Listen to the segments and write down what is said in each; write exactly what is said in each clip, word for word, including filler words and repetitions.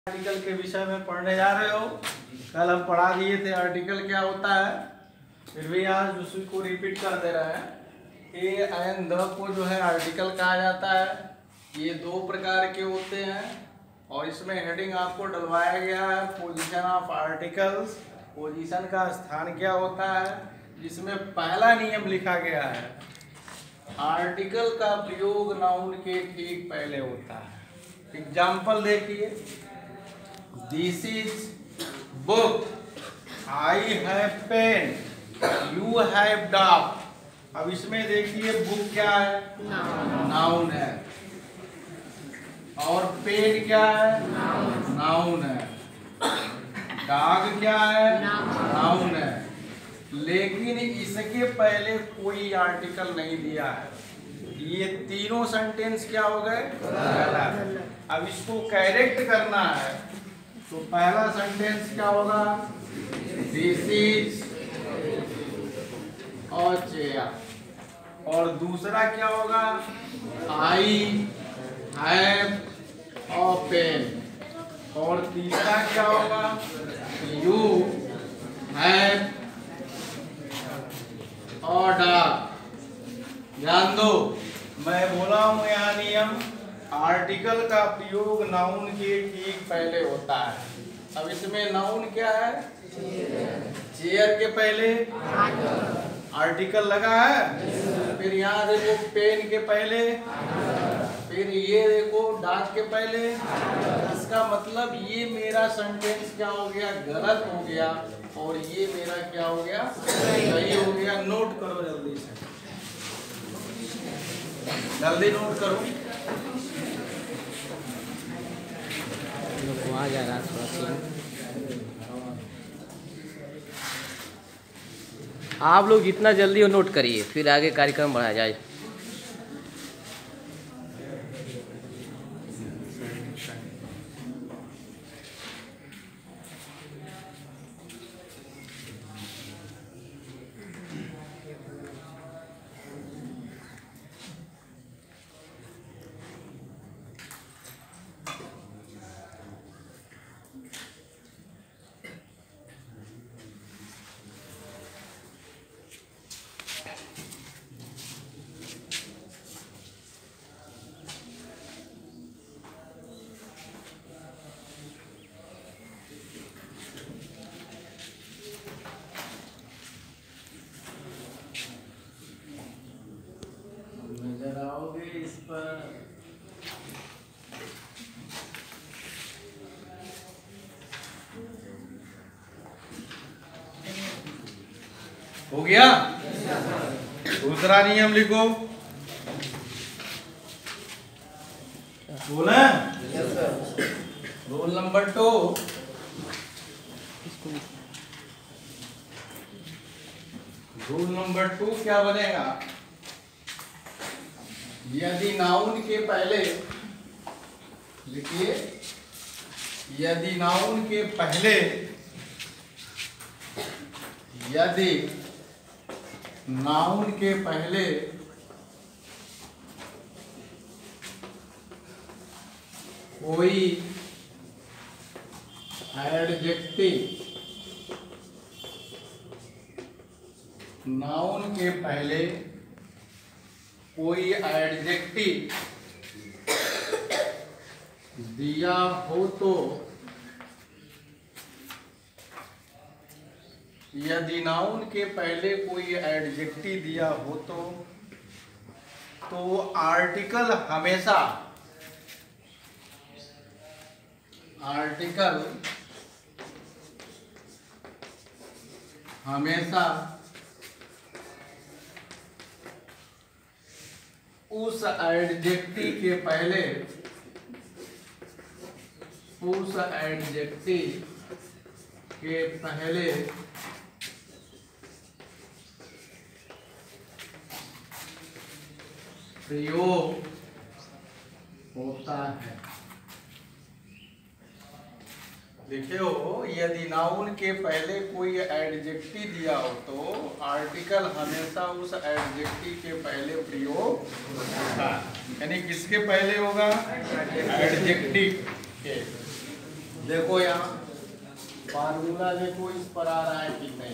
Article के विषय में पढ़ने जा रहे हो। कल हम पढ़ा दिए थे आर्टिकल क्या होता है, फिर भी आज उसी को रिपीट कर दे रहे हैं। ए एंड द को जो है आर्टिकल कहा जाता है। ये दो प्रकार के होते हैं और इसमें हेडिंग आपको डलवाया गया है पोजीशन ऑफ आर्टिकल्स। पोजीशन का स्थान क्या होता है, जिसमें पहला नियम लिखा गया है आर्टिकल का प्रयोग नाउन के ठीक पहले होता है। एग्जाम्पल देखिए, this is book, I have pen, you have dog. अब इसमें देखिए बुक क्या है, नाउन है, और पेन क्या है, नाउन है, डॉग क्या है, नाउन है, लेकिन इसके पहले कोई आर्टिकल नहीं दिया है। ये तीनों सेंटेंस क्या हो गए, गलत। अब इसको करेक्ट करना है तो पहला सेंटेंस क्या होगा, दिस इज और चेयर, और दूसरा क्या होगा, आई हैव और पेन, और तीसरा क्या होगा, यू हैव और डॉग। ध्यान दो, मैं बोला हूं यहाँ नियम आर्टिकल का प्रयोग नाउन के ठीक पहले होता है। अब इसमें नाउन क्या है, चेयर के पहले आर्टिकल लगा है, फिर यहाँ देखो पेन के पहले, फिर ये देखो डॉग के पहले। इसका मतलब ये मेरा सेंटेंस क्या हो गया, गलत हो गया, और ये मेरा क्या हो गया, सही हो गया। नोट करो जल्दी से, जल्दी नोट करो। आ जा रहा है, आप लोग जितना जल्दी हो नोट करिए, फिर आगे कार्यक्रम बढ़ाया जाए। इस पर हो गया। दूसरा नियम लिखो, बोले rule number two. Rule number two क्या बनेगा, यदि नाउन के पहले लिखिए, यदि नाउन के पहले यदि नाउन के पहले कोई एडजेक्टिव, नाउन के पहले कोई एडजेक्टिव दिया हो तो, यदि नाउन के पहले कोई एडजेक्टिव दिया हो तो तो आर्टिकल हमेशा आर्टिकल हमेशा उस एडजेक्टिव के पहले उस एडजेक्टिव के पहले प्रयोग होता है। देखियो, यदि नाउन के पहले कोई एडजेक्टिव दिया हो तो आर्टिकल हमेशा उस एडजेक्टिव के पहले प्रयोग होता है। यानी किसके पहले होगा, एडजेक्टिव के। देखो यहाँ फार्मूला देखो इस पर आ रहा है कि नहीं।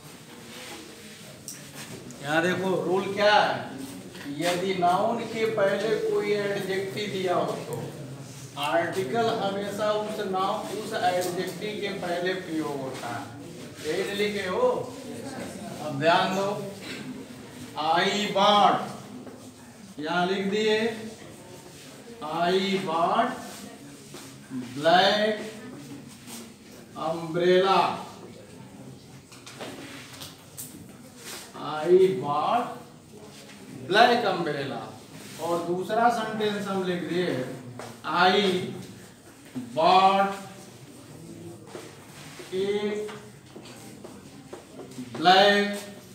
यहाँ देखो रूल क्या है, यदि नाउन के पहले कोई एडजेक्टिव दिया हो तो आर्टिकल हमेशा उस नाउन उस एडजेक्टिव के पहले प्रयोग होता है। यही लिखे हो। अब ध्यान दो, आई बॉट यहाँ लिख दिए, I bought black umbrella, I bought black umbrella. और दूसरा सेंटेंस हम लिख दिए, I bought a black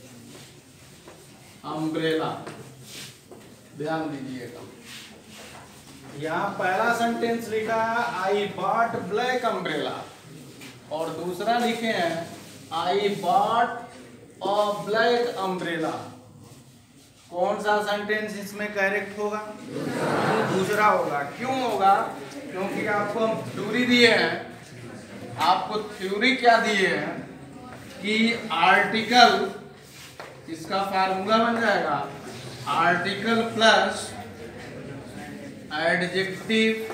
umbrella. ध्यान दीजिएगा, यहाँ पहला सेंटेंस लिखा है आई बॉट ब्लैक अम्ब्रेला और दूसरा लिखे हैं I bought a black umbrella. कौन सा सेंटेंस इसमें करेक्ट होगा? दूसरा होगा। क्यों होगा? क्योंकि आपको हम थ्योरी दिए हैं, आपको थ्योरी क्या दिए हैं कि आर्टिकल, इसका फार्मूला बन जाएगा article plus adjective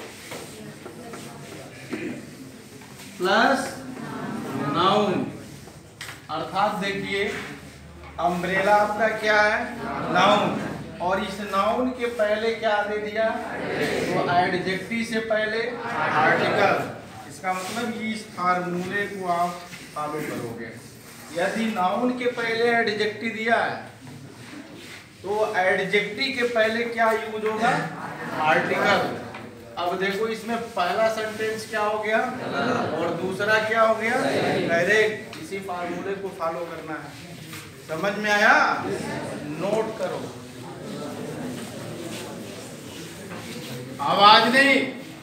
plus noun. अर्थात देखिए अम्ब्रेला आपका क्या है? नाउन। और इस नाउन के पहले क्या दे दिया? तो एडजेक्टिव से पहले आर्टिकल। इसका मतलब इस फार्मूले को आप फॉलो करोगे। यदि नाउन के पहले एडजेक्टिव दिया है तो एडजेक्टिव के पहले क्या यूज होगा? आर्टिकल। अब देखो इसमें पहला सेंटेंस क्या हो गया और दूसरा क्या हो गया? करेक्ट। इसी फार्मूले को फॉलो करना है। समझ में आया? नोट करो, आवाज नहीं।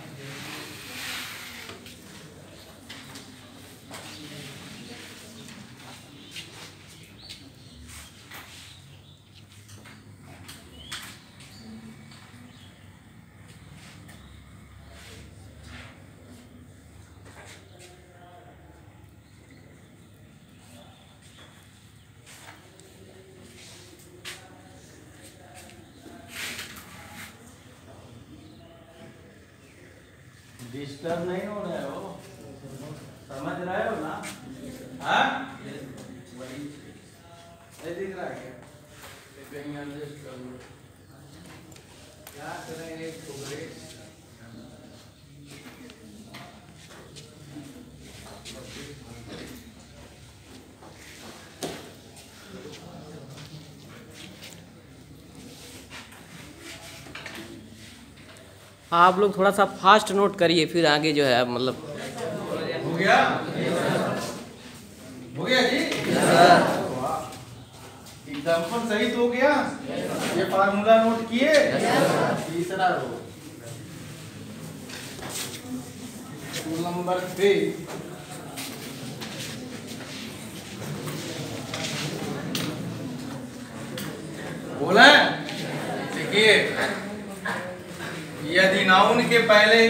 डिस्टर्ब नहीं हो रहे हो? समझ रहे हो ना? हाँ, नहीं दिख रहा है क्या? कहीं एडजस्ट कर लो। क्या करें एक टुकड़े? आप लोग थोड़ा सा फास्ट नोट करिए, फिर आगे जो है मतलब। हो गया? हो गया जी? एग्जाम्पल सही तो हो गया? ये फार्मूला नोट किए? तीसरा रो नंबर थ्री, बोला देखिए, यदि नाउन के पहले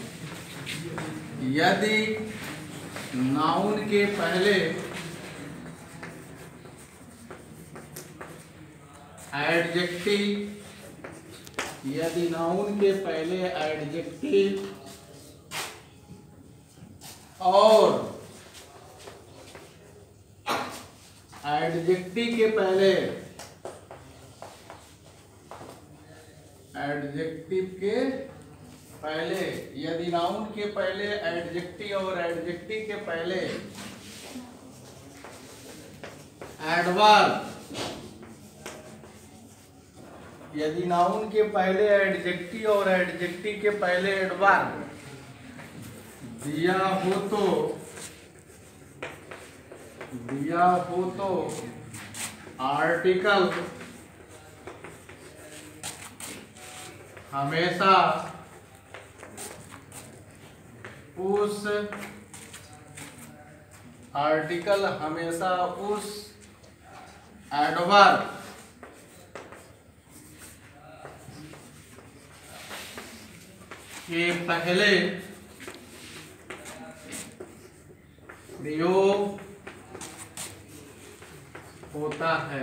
यदि नाउन के पहले एडजेक्टिव यदि नाउन के पहले एडजेक्टिव और एडजेक्टिव के पहले एडजेक्टिव के पहले यदि नाउन के पहले एडजेक्टिव और एडजेक्टिव के पहले एडवर्ब यदि नाउन के पहले एडजेक्टिव और एडजेक्टिव के पहले एडवर्ब दिया हो तो दिया हो तो आर्टिकल हमेशा उस आर्टिकल हमेशा उस एडवर्ब के पहले प्रयोग होता है।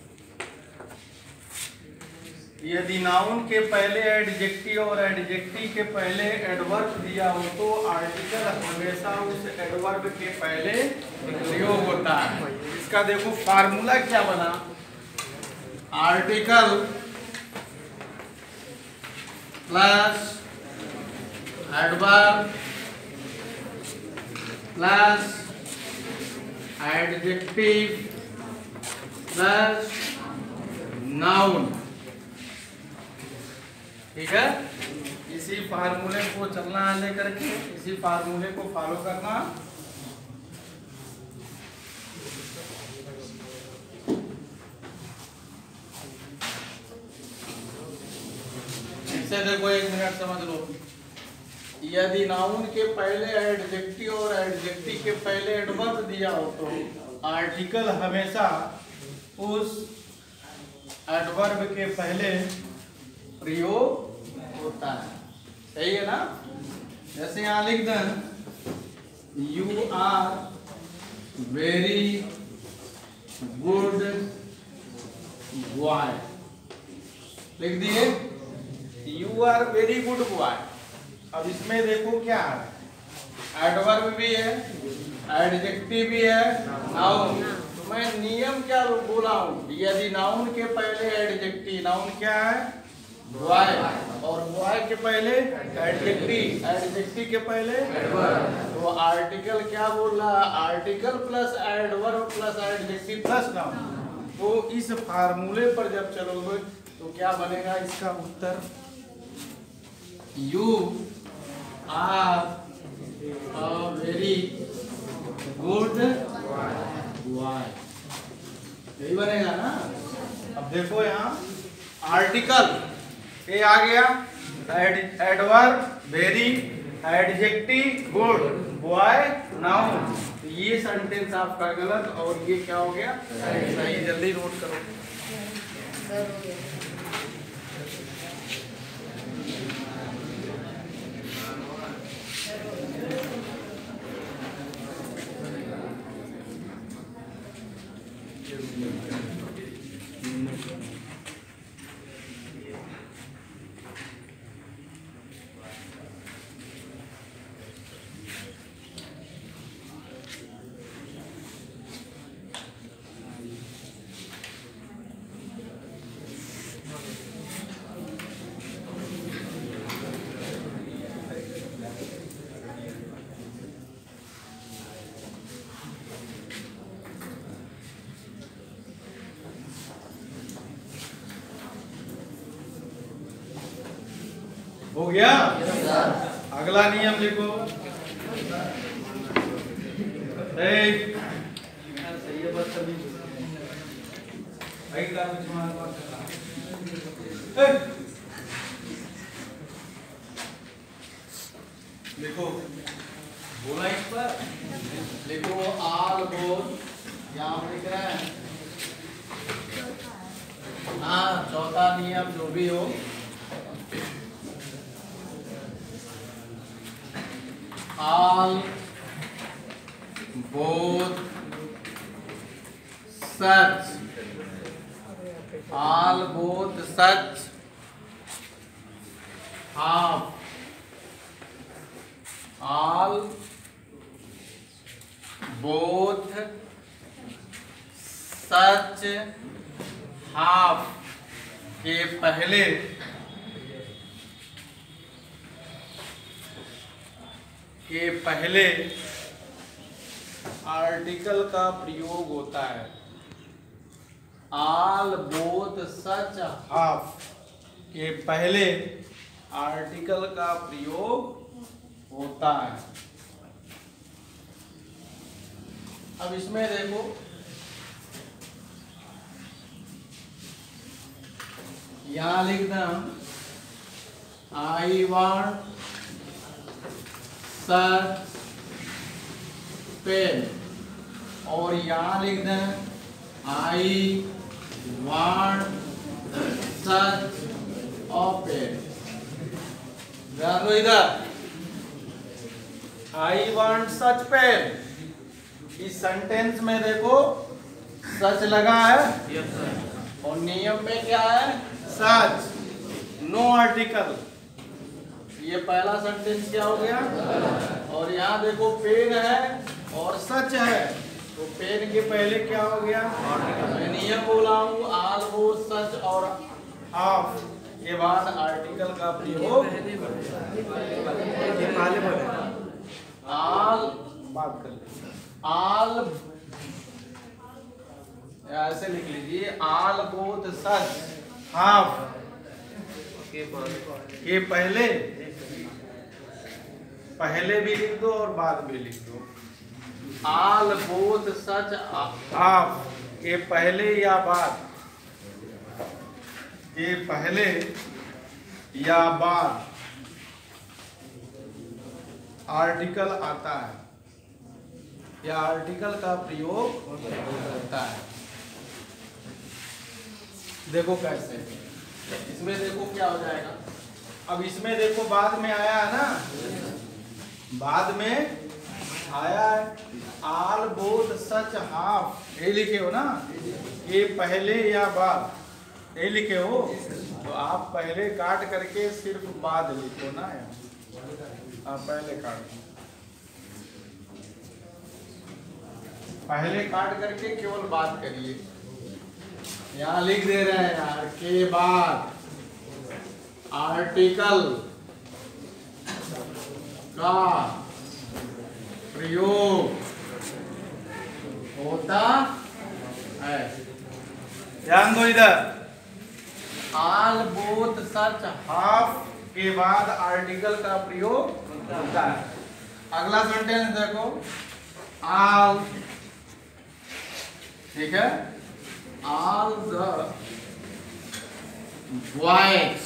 यदि नाउन के पहले एडजेक्टिव और एडजेक्टिव के पहले एडवर्ब दिया हो तो आर्टिकल हमेशा उस एडवर्ब के पहले प्रयोग होता है। इसका देखो फार्मूला क्या बना, article plus adverb plus adjective plus noun. ठीक है, इसी फार्मूले को चलना है लेकर के, इसी फार्मूले को फॉलो करना। इसे देखो एक मिनट समझ लो। यदि नाउन के पहले एडजेक्टिव और एडजेक्टिव के पहले एडवर्ब दिया हो तो आर्टिकल हमेशा उस एडवर्ब के पहले प्रयोग होता है। सही है ना? जैसे यहां लिख दें you are very good boy, लिख दिए you are very good boy. अब इसमें देखो क्या है, एडवर्ब भी है, एडजेक्टिव भी है, नाउन। तो मैं नियम क्या बोला हूं, यदि नाउन के पहले एडजेक्टिव, नाउन क्या है बॉय, और बॉय के पहले एडजेक्टिव, एडजेक्टिव के पहले एडवर्ब, तो आर्टिकल क्या बोल रहा है, article plus adverb plus adjective plus noun. तो इस फार्मूले पर जब चलोगे तो क्या बनेगा इसका उत्तर, you are a very good boy, यही बनेगा ना। अब देखो यहाँ आर्टिकल ये आ गया, ad adverb very, adjective good, boy noun. तो ये सेंटेंस आपका गलत और ये क्या हो गया सही। जल्दी नोट करो। हो गया? अगला नियम लिखो। सही है, बस सभी लिखो, बोला इस पर लिखो आल बोल, यहाँ लिख रहे हैं। हाँ, चौथा नियम जो भी हो, all both such, all both such have, all both such have के पहले के पहले आर्टिकल का प्रयोग होता है। आल बोथ सच हाफ के पहले आर्टिकल का प्रयोग होता है। अब इसमें देखो, यहां लिखना आई वांट सच पेन, और यहां लिख दें आई वांट सच अ पेन। ध्यान दो इधर, आई वांट सच पेन, इस सेंटेंस में देखो सच लगा है और नियम में क्या है, सच, नो आर्टिकल। ये पहला सेंटेंस क्या हो गया। और यहाँ देखो पेन है और सच है, तो पेन के पहले क्या हो गया, मैं नियम बोला हूँ आल वो सच और ऑफ के बाद आर्टिकल का प्रयोग आल, बात कर ले, आल ऐसे लिख लीजिए, आल बोथ सच हाफ के पहले, पहले भी लिख दो और बाद भी लिख दो। आल बोथ सच हाफ के पहले या बाद, के पहले या बाद आर्टिकल आता है या आर्टिकल का प्रयोग होता है। देखो कैसे, इसमें देखो क्या हो जाएगा। अब इसमें देखो बाद में आया है ना, बाद में आया है आल बोथ सच हाफ, ये लिखे हो ना, ये पहले या बाद ये लिखे हो, तो आप पहले काट करके सिर्फ बाद लिखो ना यार, आप पहले काट, पहले काट करके केवल बात करिए। यहाँ लिख दे रहे हैं यार, के बाद आर्टिकल का प्रयोग होता है। ध्यान दो इधर, आल बोथ सच हाफ के बाद आर्टिकल का प्रयोग होता है। अगला सेंटेंस देखो, आल, ठीक है, all the boys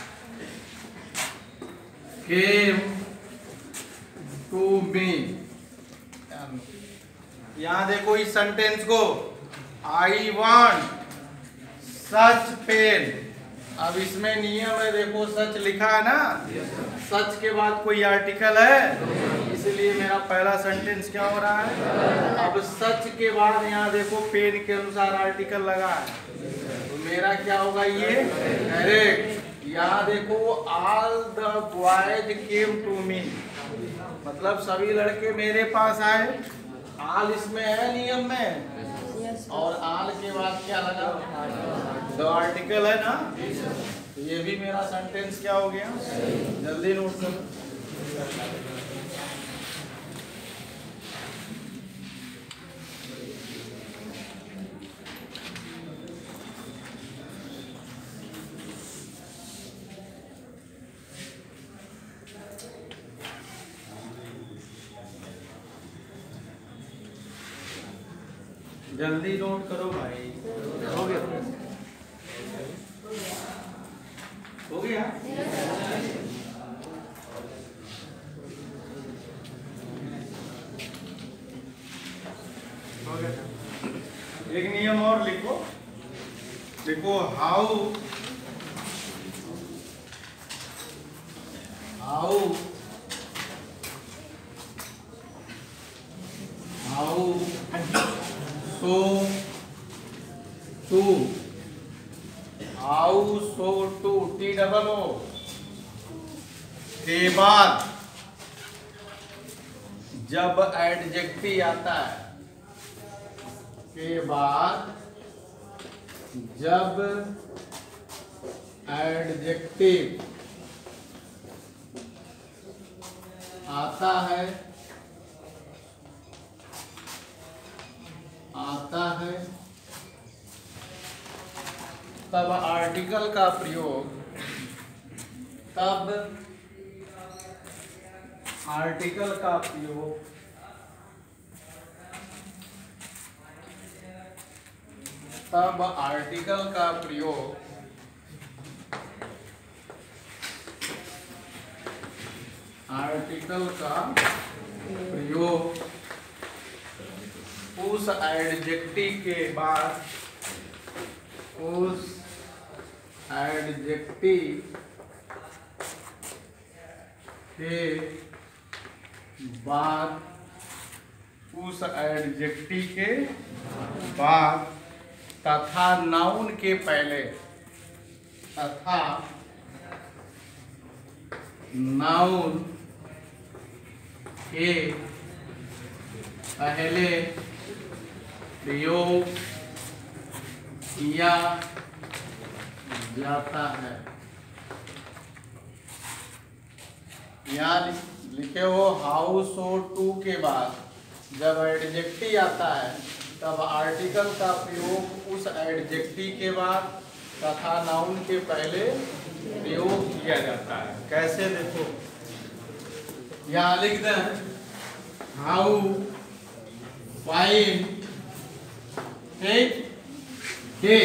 came to me। यहां देखो इस सेंटेंस को, आई वांट सच पेन। अब इसमें नियम है, देखो सच लिखा है ना, सच के बाद कोई आर्टिकल है, इसलिए मेरा पहला सेंटेंस क्या हो रहा है। अब सच के बाद यहाँ देखो पेन के अनुसार आर्टिकल लगा है, तो मेरा क्या होगा, ये करेक्ट। यहाँ देखो all the boys came to me, मतलब सभी लड़के मेरे पास आए। आल इसमें है नियम में, और आल के बाद क्या लगा, द आर्टिकल है ना, ये भी मेरा सेंटेंस क्या हो गया, जल्दी नोट करो। जल्दी नोट करो भाई, हो गया, हो गया। हो गया। एक नियम और लिखो, देखो how, how how so too, how so too, T double O के बाद जब एडजेक्टिव आता है, के बाद जब एडजेक्टिव आता है, आता है तब आर्टिकल का प्रयोग, तब आर्टिकल का प्रयोग तब आर्टिकल का प्रयोग आर्टिकल का प्रयोग उस एडजेक्टिव के बाद, उस एडजेक्टिव के बाद उस एडजेक्टिव के बाद तथा नाउन के पहले, तथा नाउन के पहले प्रयोग किया जाता है। यहाँ लिखे हो हाउस और टू के बाद जब एडजेक्टिव आता है तब आर्टिकल का प्रयोग उस एडजेक्टिव के बाद तथा नाउन के पहले प्रयोग किया जाता है। कैसे देखो, यहाँ लिख दें हाउ फाइन, ठीक है।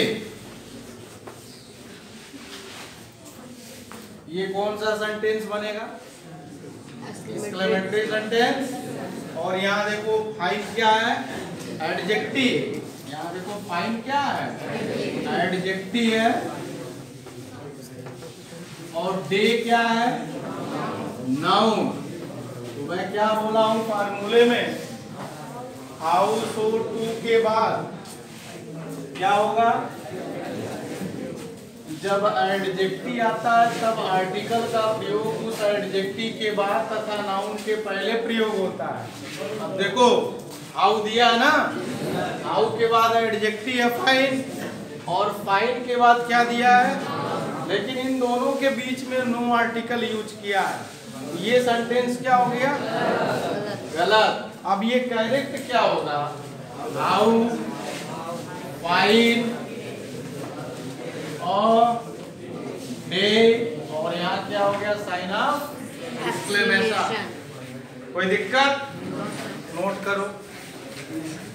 ये कौन सा सेंटेंस बनेगा? Exclamatory sentence. और यहाँ देखो फाइन क्या है? एडजेक्टिव। यहाँ देखो फाइन क्या है? एडजेक्टिव है। और डे क्या है? नाउन। तो मैं क्या बोला हूँ फार्मूले में, हाउस और टू के बाद क्या होगा? जब एडजेक्टिव आता है तब आर्टिकल का प्रयोग उस एडजेक्टिव के बाद तथा नाउन के पहले प्रयोग होता है। अब देखो हाउ दिया है ना, हाउ के बाद एडजेक्टिव है फाइन, और फाइन के बाद क्या दिया है? लेकिन इन दोनों के बीच में नो आर्टिकल यूज किया है। ये सेंटेंस क्या हो गया? गलत। अब ये करेक्ट क्या होगा? हाउ फाइन और डे, और यहाँ क्या हो गया? Sign of exclamation. कोई दिक्कत? नोट करो।